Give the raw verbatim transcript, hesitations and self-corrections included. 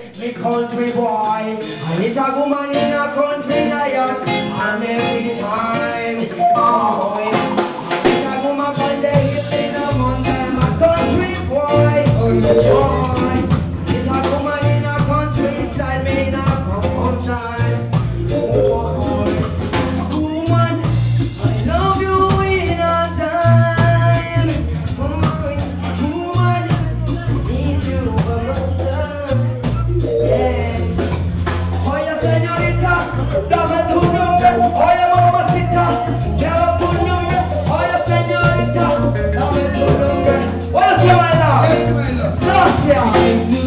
me country boy. I need a woman in a country lion, and every time, oh, I need a woman on the hill in a mountain, my country boy. Boy, I need a woman in a countryside, me in a mountain. Oh, woman, I love you in a time. Woman, need you by my side. Yeah. Oye, señorita, dame tu nombre. Oye, mamacita, quiero tu nombre. Oye, señorita, dame tu nombre. Oye, se baila. Gracias.